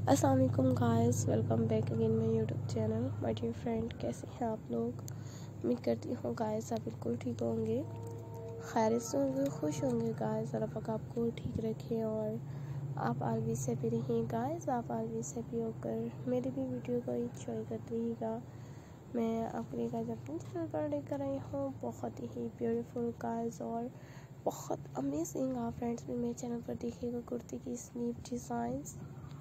अस्सलाम वालेकुम guys, welcome back again my YouTube channel. My dear friend, कैसे हैं आप लोग? उम्मीद करती हूँ गाइस आप बिल्कुल ठीक होंगे, खैरियत से होंगे, खुश होंगे गाइस। अल्लाह पाक आपको ठीक रखें और आप ऑलवेज हैप्पी रहिए गाइस। आप ऑलवेज हैप्पी होकर मेरी भी वीडियो को इंजॉय करते रहिएगा। मैं आपके लिए गाइस अपने चैनल पर लेकर आई हूँ बहुत ही ब्यूटीफुल गाइस और बहुत अमेजिंग। आप फ्रेंड्स भी मेरे चैनल पर देखिएगा कुर्ती की स्लीव डिज़ाइंस।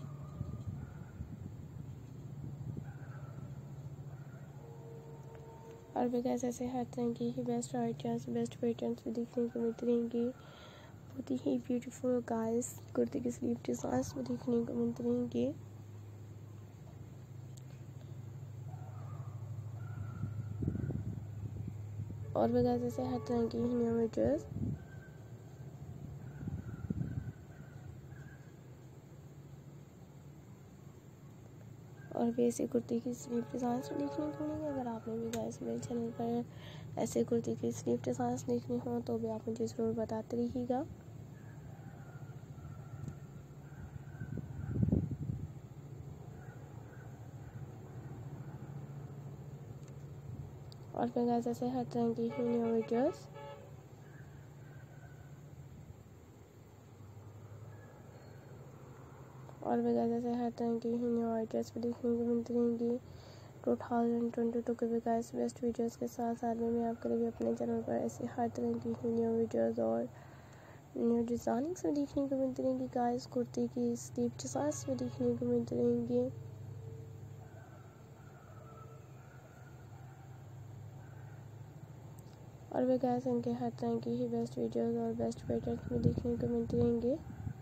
और भी गाइस ऐसे हर तरह की ही बेस्ट आइडियाज़, बेस्ट पैटर्न्स भी देखने को मिलती रहेंगी। बहुत ही ब्यूटीफुल गाइस कुर्ती की स्लीव डिज़ाइंस भी देखने को मिलती रहेंगी। और भी गाइस ऐसे हर तरह की ही न्यू वीडियोस और भी ऐसी कुर्ती की स्लीव डिज़ाइंस भी देखने को मिलेंगे। अगर आपने भी गाइस मेरे चैनल पर ऐसे कुर्ती की स्लीव डिज़ाइंस देखनी हो तो भी आप मुझे ज़रूर बताते रहिएगा। और फिर गाइस ऐसे हर तरह की ही न्यू वीडियोस और भी गाइस ऐसे हर तरह की ही न्यू आइडियाज़ भी देखने को मिलती रहेंगी। 2022 के भी गाइस बेस्ट वीडियोस के साथ साथ में मैं आपके लिए अपने चैनल पर ऐसे हर तरह की ही न्यू वीडियोस और न्यू डिज़ाइनिंग्स भी देखने को मिलती रहेंगी गाइस। कुर्ती की स्लीव डिज़ाइंस भी देखने को मिलती रहेंगी। और भी गाइस इनके हर तरह की ही बेस्ट वीडियोस और बेस्ट पैटर्न्स भी देखने को मिलती रहेंगे।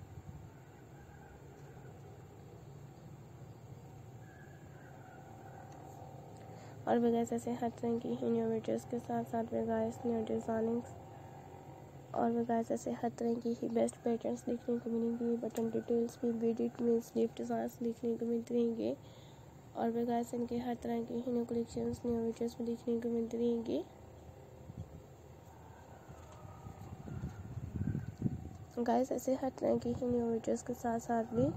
और भी गाइस ऐसे हर तरह की ही न्यू वीडियोस के साथ साथ में गाइस न्यू डिज़ाइनिंग्स और भी गाइस ऐसे हर तरह की ही बेस्ट पैटर्न्स देखने को मिलेंगी। बटन डिटेल्स भी बीडिट में स्लीव डिज़ाइंस देखने को मिलती रहेंगे। और भी गाइस इनके हर तरह की ही न्यू कलेक्शंस न्यू वीडियोस भी देखने को मिलती रहेंगी। गाइस ऐसे हर तरह की ही न्यू वीडियोस के साथ साथ भी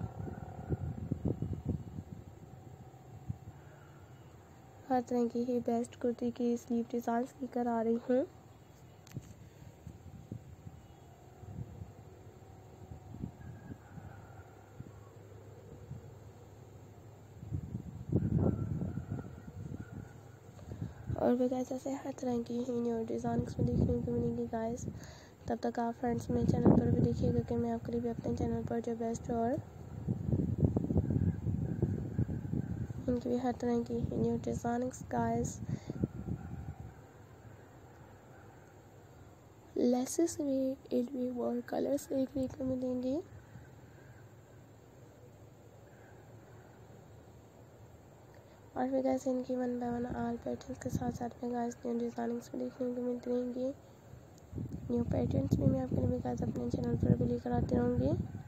हर तरह की ही बेस्ट कुर्ती की स्लीव डिज़ाइंस लेकर आ रही हूँ। और भी गाइस ऐसे हर तरह की ही न्यू डिज़ाइंस भी देखने को मिलेंगी गाइस। तब तक आप फ्रेंड्स मेरे चैनल पर भी देखिएगा कि मैं आपके लिए भी अपने चैनल पर जो बेस्ट और इनकी भी हर तरह की ही न्यू डिज़ाइंस गाइस लेसेस में इनमें और कलर्स देखने को मिलेंगे। और भी गाइस इनकी 1 बाय 1 आल पैटर्न्स के साथ साथ में गाइस न्यू डिज़ाइनिंग्स भी देखने को मिलती रहेंगी। न्यू पैटर्न्स भी मैं आपके लिए गाइस अपने चैनल पर भी लेकर आती रहूँगी।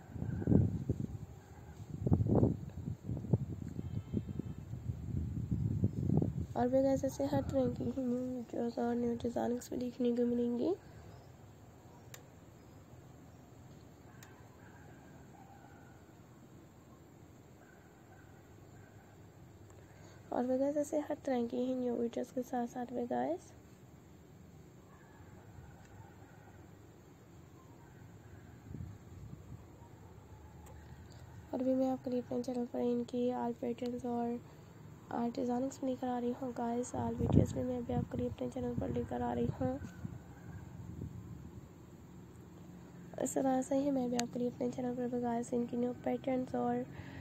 और भी गाइस ऐसे हर तरह की ही न्यू वीडियोस और न्यू डिज़ाइनिंग्स भी देखने को मिलेंगी। और भी गाइस ऐसे हर तरह की ही न्यू वीडियोस के साथ साथ में गाइस और भी मैं आपके लिए अपने चैनल पर इनकी आल पैटर्न्स और आर्ट डिज़ाइनिंग्स भी लेकर आ रही हूँ गाइस। आल वीडियोस में मैं भी आपके लिए अपने चैनल पर लेकर आ रही हूँ। इस तरह से ही मैं भी आपके लिए अपने चैनल पर गाइस इनकी न्यू पैटर्न्स और